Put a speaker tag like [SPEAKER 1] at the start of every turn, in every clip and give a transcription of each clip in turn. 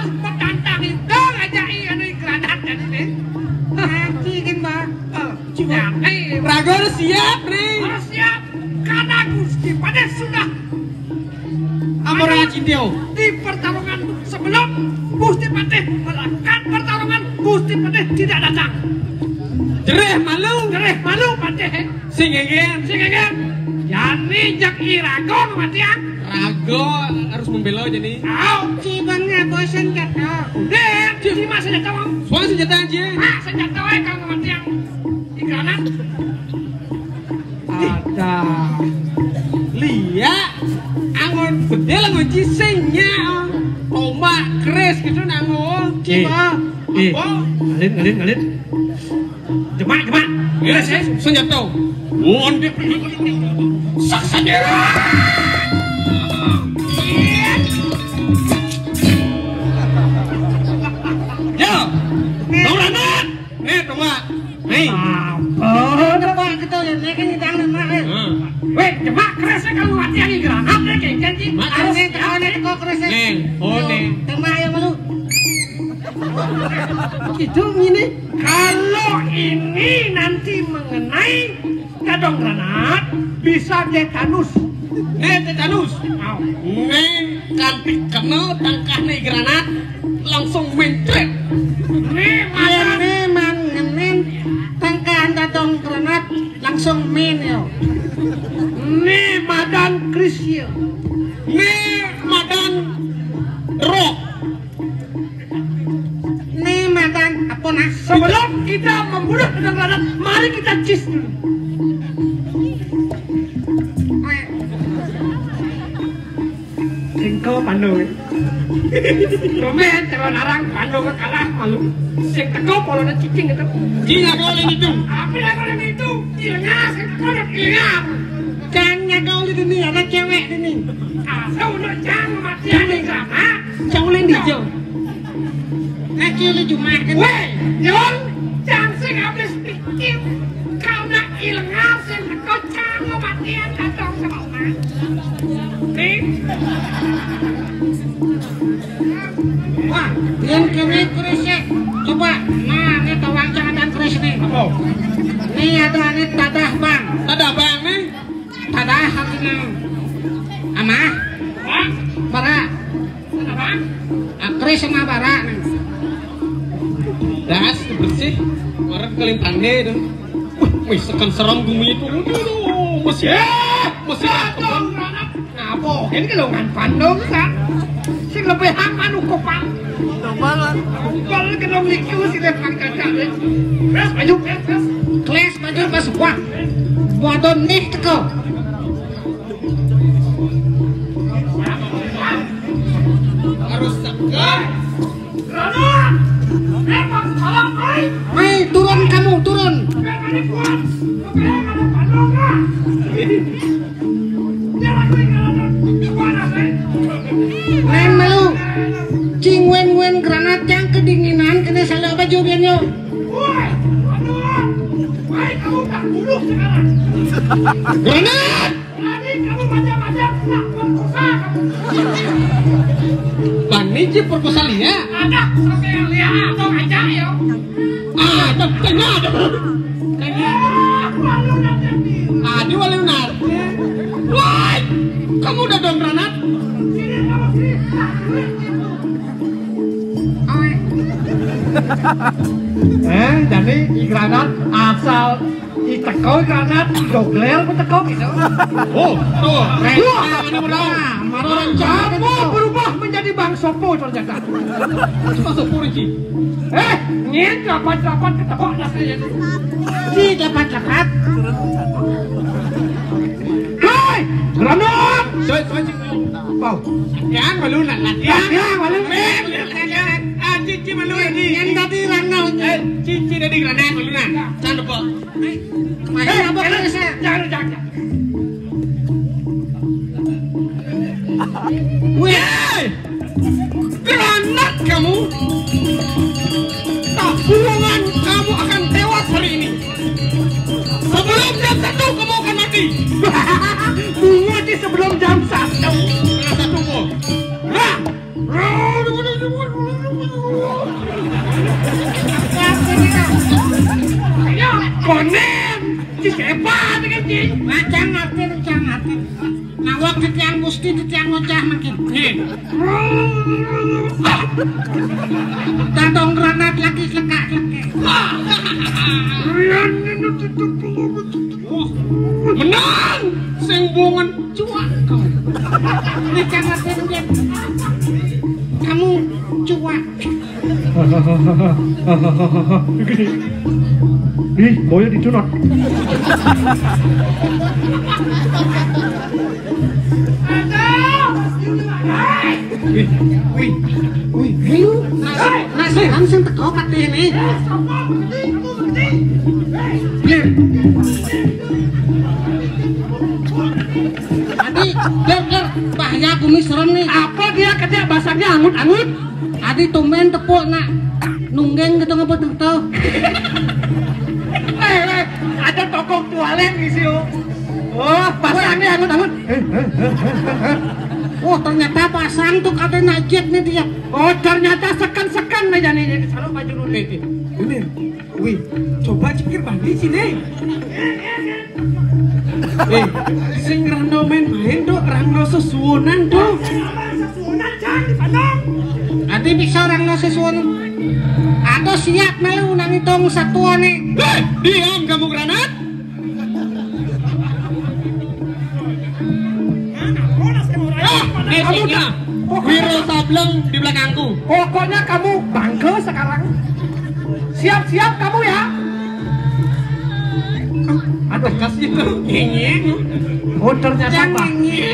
[SPEAKER 1] harus mentantangi dong aja ini granat dan ini.
[SPEAKER 2] Nanti kan mbak.
[SPEAKER 1] Ya,
[SPEAKER 2] Rago harus siap nih.
[SPEAKER 1] harus siap karena Gusti Padeh sudah
[SPEAKER 2] Amorangan Cintio.
[SPEAKER 1] di pertarungan sebelum Gusti Padeh melakukan pertarungan Gusti Padeh tidak datang.
[SPEAKER 2] Jereh malu.
[SPEAKER 1] Dereh malu Padeh.
[SPEAKER 2] Singegen.
[SPEAKER 1] Yani jak irago matian.
[SPEAKER 2] Rago harus membela jadi.
[SPEAKER 1] Tahu cibangnya bosan kata. Udah, cuma senjata wong.
[SPEAKER 2] Soalnya senjata aja.
[SPEAKER 1] Ah, senjata wae kang matian. Ikranan.
[SPEAKER 2] Ada. Lia. Angon gede lah ngunci singnya. Tombak keres gitu nangon. Ciba. Apa?
[SPEAKER 3] Ngalin.
[SPEAKER 1] Jemak.
[SPEAKER 2] Keres ya. Senjata.
[SPEAKER 3] Wonde.
[SPEAKER 1] Sak saja.
[SPEAKER 2] Ya. Tauranat. Nih tombak. Nih.
[SPEAKER 1] Oh, kenapa kita lihat ini tangan mak. Weh, jemak keresnya kalau matian granat deh kayak janji. Harus kok keresnya.
[SPEAKER 2] Nih. Oh nih.
[SPEAKER 1] Temak ya malu. Itu ini kalau ini nanti mengenai kadong granat bisa tetanus.
[SPEAKER 2] Nih tetanus. Nih kantik kena tangkah nih granat langsung mencret.
[SPEAKER 1] Ini memang ngenin tangkahan kadong granat langsung main yo. Ini madan krisya.
[SPEAKER 2] Nih madan rock.
[SPEAKER 1] Ini madan apa nah? Sebelum kita membunuh kadong granat, mari kita cis dulu. Engkau Pandu. Romen terlalu larang Pandu kalah malu. Sing teko polona cicing itu.
[SPEAKER 2] Tidak boleh itu.
[SPEAKER 1] Apa yang kalian itu? Ilengar, sing teko udah ilengar. Jangan kau di dunia anak cewek ini. Asal udah jangan matian nih sama.
[SPEAKER 2] Jangan boleh hijau.
[SPEAKER 1] Kaki lu cuma kan. Weh, Yon, jangan sing habis pikir. Kau nak ilengar sing teko jangan matian datang sama orang. Nih. Wah, yang kini kerisnya. Coba, nah ini tawang jangan dan keris nih.
[SPEAKER 2] Apa?
[SPEAKER 1] Ini ada nih tadah bang.
[SPEAKER 2] Ada bang nih.
[SPEAKER 1] Tadah hatinya. Amah. Wah, bara. Tadah bang. Keris sama bara nih.
[SPEAKER 2] Das bersih. Orang kalian pandai itu. Wih, sekan serang bumi itu. Masih
[SPEAKER 1] Pandong granat. Apa? Ini kelongan pandong kan? Sing lebih aman ukupang. Kalau kedong likiu sih lepang kaca deh. Beres maju. Kelas maju pas kuat. Buadon nih teko.
[SPEAKER 2] harus segan.
[SPEAKER 1] Granat. Memang salah baik.
[SPEAKER 2] Hei, turun kamu, turun.
[SPEAKER 1] Memang kuat. Memang ada pandong lah. Jangan granat. Mana sih?
[SPEAKER 2] Lain malu. Cing wen granat yang kedinginan kena salah baju biarnya.
[SPEAKER 1] Woi, aduh. Baik kamu tak bunuh sekarang.
[SPEAKER 2] Granat.
[SPEAKER 1] Berani kamu macam-macam nak perkosa kamu.
[SPEAKER 2] Bani je proposal ya.
[SPEAKER 1] Ada sampai yang lihat atau aja ya.
[SPEAKER 2] Ah, tengah ada.
[SPEAKER 1] Malu nanti.
[SPEAKER 2] Adi walunar. Woi, kamu udah dong granat?
[SPEAKER 1] Sini kamu sini. Jadi i granat asal i teko granat doglel ku teko gitu.
[SPEAKER 2] Oh, tuh.
[SPEAKER 1] Kamu berubah menjadi Bang Sopo ternyata.
[SPEAKER 2] Masuk purji.
[SPEAKER 1] Nyen dapat ketemu nasanya. Si dapat. Hei, granat.
[SPEAKER 2] Soy
[SPEAKER 1] Bau.
[SPEAKER 2] yang malu nak latihan.
[SPEAKER 1] Ya, malu.
[SPEAKER 2] Ah, cici malu ini.
[SPEAKER 1] Yang tadi lanau.
[SPEAKER 2] Cici dari granat malu nak. Jangan lupa.
[SPEAKER 1] Apa kerisnya? Jangan.
[SPEAKER 2] Wih, granat kamu. Tak bohongan kamu akan tewas hari ini. Sebelum jam 1 kamu akan mati.
[SPEAKER 1] Mati sebelum jam 1.
[SPEAKER 2] Jam 1 kok. Hah?
[SPEAKER 1] Konen, si siapa dengan cing?
[SPEAKER 2] Macam ngerti, nah waktu yang mesti yang ngocah makin. Tatong granat lagi lekak.
[SPEAKER 1] Menang, sing bungan cuak kau.
[SPEAKER 2] Macam ngerti kamu cuak.
[SPEAKER 3] Ih, boya disunat.
[SPEAKER 2] Nasi langsung teko pati ini. Adi, ler, bahaya bumi serem nih.
[SPEAKER 1] Apa dia katanya basahnya angut-angut?
[SPEAKER 2] Adi tumben tepuk nak nunggeng gitu ngapa tuh.
[SPEAKER 1] Ada toko tualen di sini. Oh, pasangnya angut-angut.
[SPEAKER 2] Oh, ternyata pasang tuh kata najib nih dia.
[SPEAKER 1] Oh, ternyata sekan-sekan aja nih. Selalu baju dulu. Bener. Wih, coba cikir bandi sini. Sing rano main tuh, rano sesuonan tuh. Sesuonan jangan dipandang.
[SPEAKER 2] Adi bisa orang no sesuatu. Atau siap melu nang hitung satuan nih.
[SPEAKER 1] Diam kamu granat. Kamu dah. Wiro Sableng di belakangku. Pokoknya kamu bangga sekarang. Siap-siap kamu ya. Ada kasih tuh. Oh ternyata apa?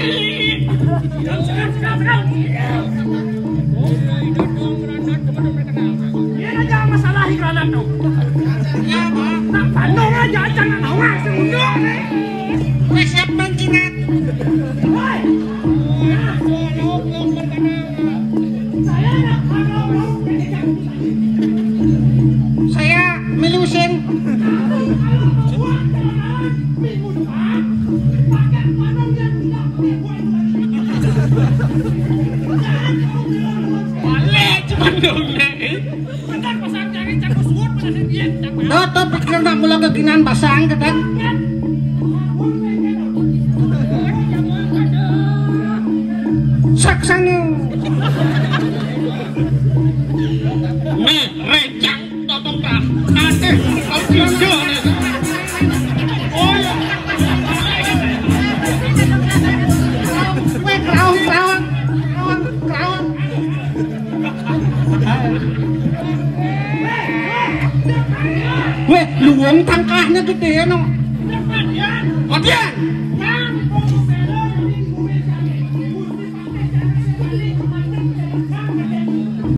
[SPEAKER 1] Ini aja masalah granat tuh.
[SPEAKER 2] Ya, Pak.
[SPEAKER 1] Nak pandang aja jangan awak seunjuk nih.
[SPEAKER 2] Wes siap mangkinat.
[SPEAKER 1] Woi.
[SPEAKER 2] Saya milusin.
[SPEAKER 1] Balik cuma dong.
[SPEAKER 2] Tuh pikir tak mulai keginan pasang ketan. Saksanya.
[SPEAKER 1] Nih, rencang totong tak. Nanti kau tinjau nih. Oh ya.
[SPEAKER 2] Weh kerawang. Weh luwung tangkahnya gede no.